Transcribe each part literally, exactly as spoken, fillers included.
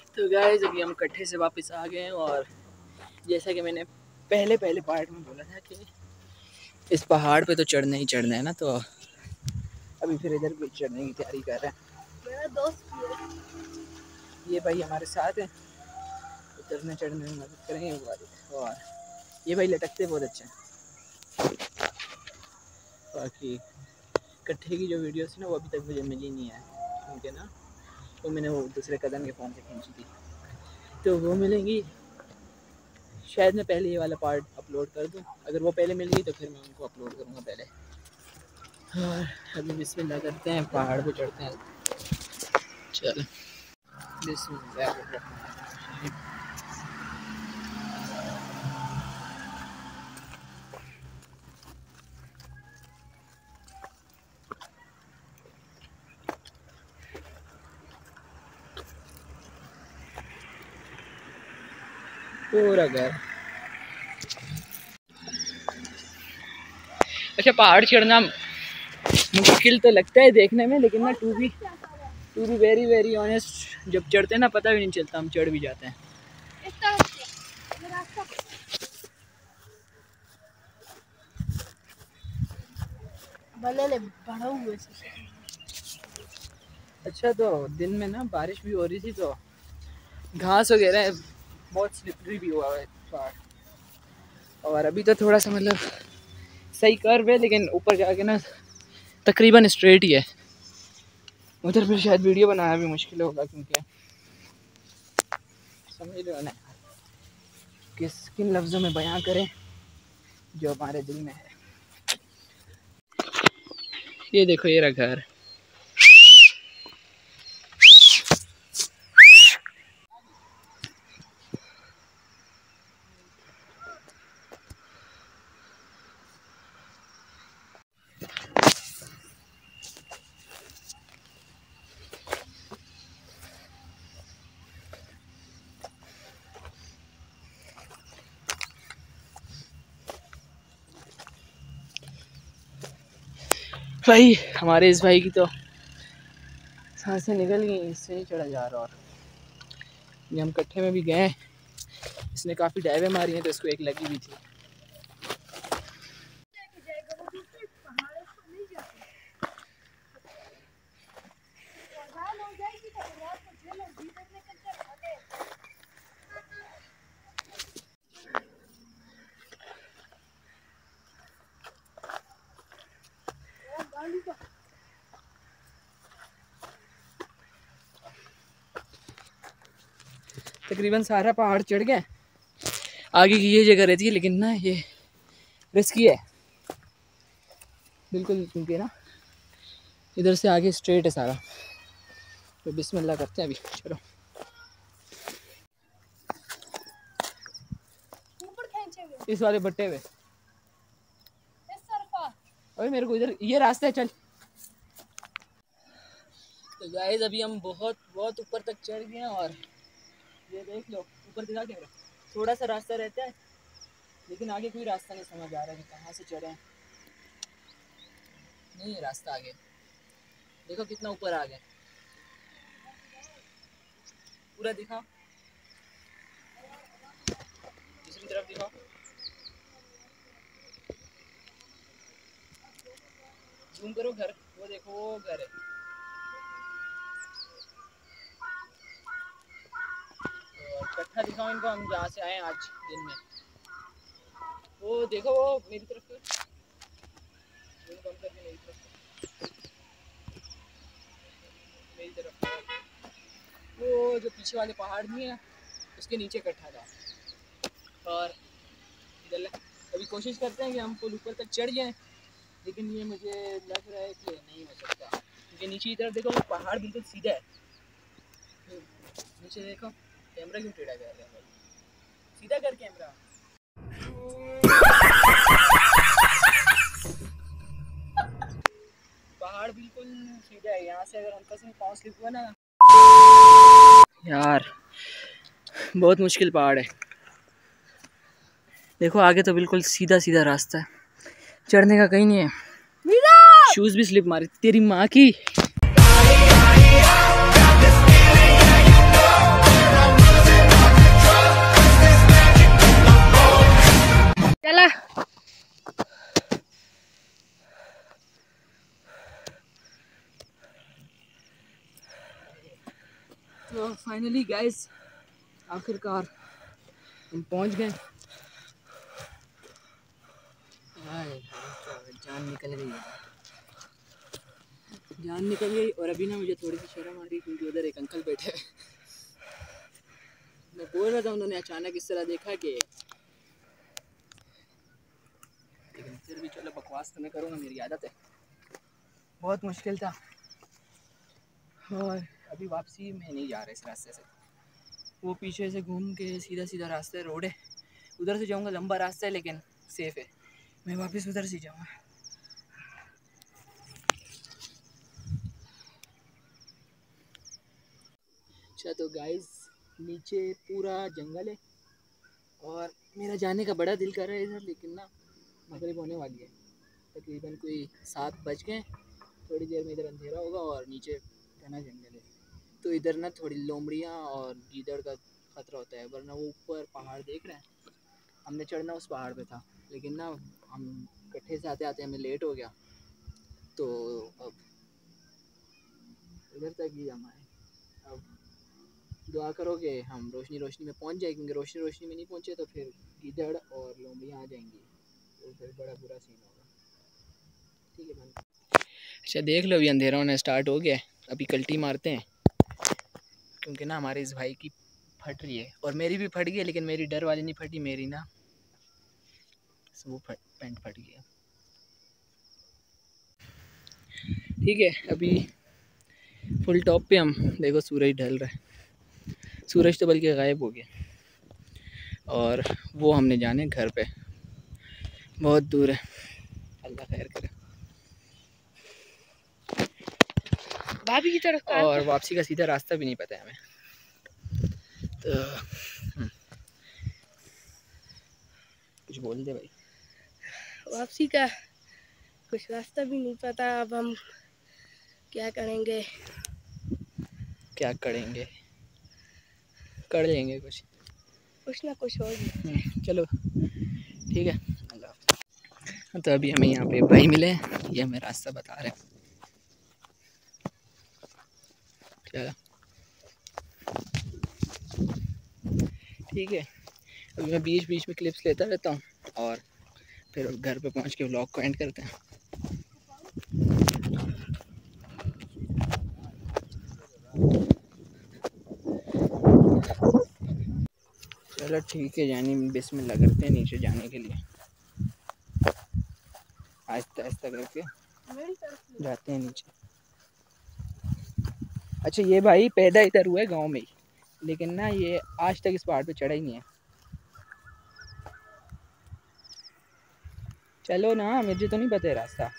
तो गाइस अभी हम कट्ठे से वापस आ गए हैं और जैसा कि मैंने पहले पहले पार्ट में बोला था कि इस पहाड़ पे तो चढ़ना ही चढ़ना है ना, तो अभी फिर इधर भी चढ़ने की तैयारी कर रहे हैं। मेरा दोस्त ये भाई हमारे साथ है, उतरने चढ़ने में मदद करेंगे वो। और ये भाई लटकते बहुत अच्छे हैं। बाकी कट्ठे की जो वीडियोस ना वो अभी तक मुझे मिली नहीं है, क्योंकि ना वो मैंने वो दूसरे कदम के फ़ोन से खींची थी, तो वो मिलेंगी। शायद मैं पहले ये वाला पार्ट अपलोड कर दूं, अगर वो पहले मिल गई तो फिर मैं उनको अपलोड करूँगा पहले। और अभी बिस्मिल्लाह करते हैं, पहाड़ पे चढ़ते हैं। चल बिस्मिल्लाह। पूरा घर। अच्छा, पहाड़ चढ़ना मुश्किल तो लगता है देखने में, लेकिन ना to be to be very very honest, जब चढ़ते हैं ना पता भी नहीं चलता, हम चढ़ भी जाते हैं। अच्छा, तो दिन में ना बारिश भी हो रही थी, तो घास वगैरह बहुत स्लिपरी भी हुआ है पहाड़। और अभी तो थोड़ा सा मतलब सही कर्व है, लेकिन ऊपर जाके ना तकरीबन स्ट्रेट ही है। उधर फिर शायद वीडियो बनाना भी मुश्किल होगा, क्योंकि समझ लो ना किस किन लफ्ज़ों में बयां करें जो हमारे दिल में है। ये देखो, ये रहा घर। भाई हमारे इस भाई की तो सांसें निकल गई, इससे नहीं चढ़ा जा रहा। और ये हम कट्ठे में भी गए, इसने काफ़ी डाइवें मारी हैं, तो इसको एक लगी भी थी। तकरीबन सारा पहाड़ चढ़ गए, आगे की ये जगह रहती है, लेकिन ना ये रिस्की है बिल्कुल, क्योंकि ना इधर से आगे स्ट्रेट है सारा। तो बिस्मिल्लाह करते हैं अभी, चलो। इस वाले बट्टे में अभी मेरे को इधर ये रास्ता है, चल। तो गाइस अभी हम बहुत बहुत ऊपर तक चढ़ गए हैं, और ये देख लो ऊपर दिखा के थोड़ा सा रास्ता रहता है, लेकिन आगे कोई रास्ता नहीं समझ आ रहा है कि कहाँ से चढ़े। नहीं है रास्ता आगे, देखो कितना ऊपर आ गया, पूरा दिखाओ, दूसरी तरफ दिखाओ। जूम करो घर, वो देखो वो घर है। और कट्ठा दिखाओ इनको, हम जहाँ से आए आज दिन में। वो देखो वो मेरी तरफ कर, जूम कम करके मेरी तरफ, मेरी तरफ। वो जो पीछे वाले पहाड़ नहीं है, उसके नीचे कट्ठा था। और इधर अभी कोशिश करते हैं कि हम पुल ऊपर तक चढ़ जाएं, लेकिन ये मुझे लग रहा है कि नहीं हो सकता, क्योंकि नीचे की तरफ देखो वो पहाड़ बिल्कुल सीधा है। नीचे देखो कैमरा क्यों टेढ़ा कर रहा है, सीधा कर कैमरा। पहाड़ बिल्कुल सीधा है, यहाँ से अगर हल्का से पाँव स्लिप हुआ ना यार, बहुत मुश्किल पहाड़ है। देखो आगे तो बिल्कुल सीधा सीधा रास्ता है, चढ़ने का कहीं नहीं है। शूज भी स्लिप मारी तेरी माँ की। तो फाइनली गाइस आखिरकार हम पहुंच गए। जान निकल गई है, जान निकल गई। और अभी ना मुझे थोड़ी सी शर्म आ रही क्योंकि उधर एक अंकल बैठे हैं। मैं बोल रहा था, उन्होंने अचानक इस तरह देखा कि, लेकिन फिर भी चलो बकवास तो मैं करूँगा, मेरी आदत है। बहुत मुश्किल था और अभी वापसी में नहीं जा रहे इस रास्ते से, वो पीछे से घूम के सीधा सीधा रास्ता रोड है, उधर से जाऊँगा। लंबा रास्ता है लेकिन सेफ है, मैं वापस उधर से जाऊँगा। अच्छा तो गाइस नीचे पूरा जंगल है और मेरा जाने का बड़ा दिल कर रहा है इधर, लेकिन ना मगरिब होने वाली है, तकरीबन कोई सात बज गए। थोड़ी देर में इधर अंधेरा होगा और नीचे घना जंगल है, तो इधर ना थोड़ी लोमड़ियाँ और गीदड़ का खतरा होता है। वरना वो ऊपर पहाड़ देख रहे हैं, हमने चढ़ना उस पहाड़ पे था, लेकिन ना हम कट्ठे से आते आते हमें लेट हो गया, तो अब इधर तक ही हम आए। अब दुआ करो कि हम रोशनी रोशनी में पहुंच जाए, क्योंकि रोशनी रोशनी में नहीं पहुंचे तो फिर गीदड़ और लोमड़ियाँ आ जाएंगी, तो फिर बड़ा बुरा सीन होगा। ठीक है भाई। अच्छा देख लो, अभी अंधेरा होना स्टार्ट हो गया है, अभी कल्टी मारते हैं, क्योंकि ना हमारे इस भाई की फट रही है और मेरी भी फट गई है, लेकिन मेरी डर वाली नहीं फटी, मेरी ना वो फट पैंट फट गया। ठीक है, अभी फुल टॉप पे हम देखो, सूरज ढल रहा है, सूरज तो बल्कि गायब हो गया और वो हमने जाने घर पे, बहुत दूर है, अल्लाह खैर करे। भाभी की तरफ और वापसी का सीधा रास्ता भी नहीं पता है हमें, तो कुछ बोल दे भाई। वापसी का कुछ रास्ता भी नहीं पता, अब हम क्या करेंगे, क्या करेंगे, कर लेंगे कुछ कुछ ना कुछ हो। चलो ठीक है, अल्लाह। तो अभी हमें यहाँ पे भाई मिले, ये हमें रास्ता बता रहे हैं। चलो ठीक है, अभी मैं बीच बीच में क्लिप्स लेता रहता हूँ और फिर घर पे पहुँच के व्लॉग को एंड करते हैं। चलो ठीक है, यानी बिस्मिल्लाह करते हैं नीचे जाने के लिए, आहिस्ता आहिस्ता करके जाते हैं नीचे। अच्छा ये भाई पैदा इधर हुआ है गांव में ही, लेकिन ना ये आज तक इस पहाड़ पे चढ़ा ही नहीं है। चलो ना, मुझे तो नहीं पता है रास्ता।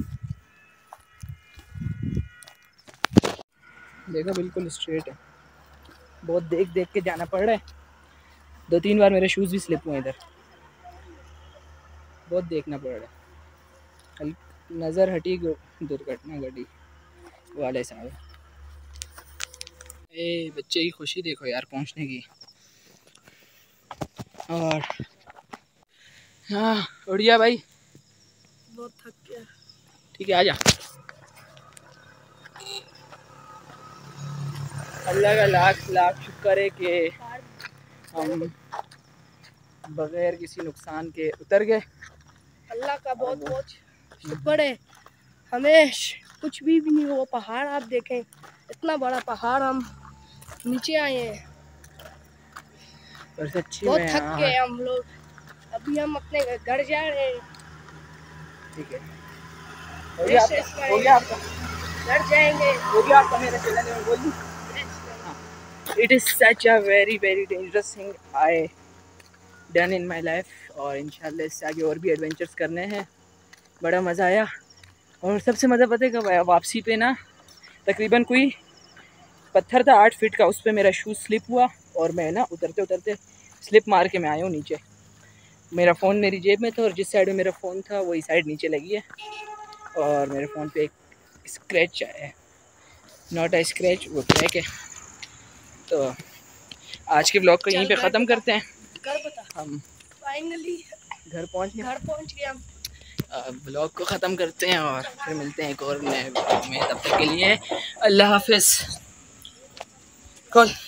देखो बिल्कुल स्ट्रेट है, बहुत देख देख के जाना पड़ रहा है, दो तीन बार मेरे शूज़ भी स्लिप हुए इधर, बहुत देखना पड़ रहा है। नज़र हटी दुर्घटना घटी वाले साहब। ए बच्चे की खुशी देखो यार पहुंचने की। और हाँ उड़िया भाई, बहुत थक गया। ठीक है, आजा। अल्लाह का लाख लाख शुक्र है कि हम बगैर किसी नुकसान के उतर गए। अल्लाह का बहुत बहुत शुक्र है, हमें कुछ भी, भी नहीं हुआ। पहाड़ आप देखें, इतना बड़ा पहाड़, हम नीचे आए हैं, और सच्ची बहुत में थक गए हम लोग। अभी हम अपने घर जा रहे हैं। ठीक है, हो गया आपका, हो गया आपका, घर जाएंगे, हो गया आपका। मेरा चैनल में बोल दूं, it is such a very very dangerous thing I done in my life, और इंशाल्लाह इससे आगे और भी एडवेंचर्स करने हैं। बड़ा मज़ा आया, और सबसे मज़ा पता है कब आया, वापसी पे ना तकरीबन कोई पत्थर था आठ फीट का, उस पर मेरा शूज़ स्लिप हुआ और मैं ना उतरते उतरते स्लिप मार के मैं आया हूँ नीचे। मेरा फ़ोन मेरी जेब में था और जिस साइड में मेरा फ़ोन था वही साइड नीचे लगी है, और मेरे फ़ोन पे एक स्क्रैच आया है, नॉट अ स्क्रैच, वो क्रैक है। तो आज के ब्लॉग को यहीं पे ख़त्म करते हैं। घर बता, हम फाइनली घर पहुँच गए, घर पहुँच गए हम। ब्लॉग को ख़त्म करते हैं और फिर मिलते हैं एक और नए ब्लॉग में। तब तक के लिए अल्लाह हाफिज़। खोल।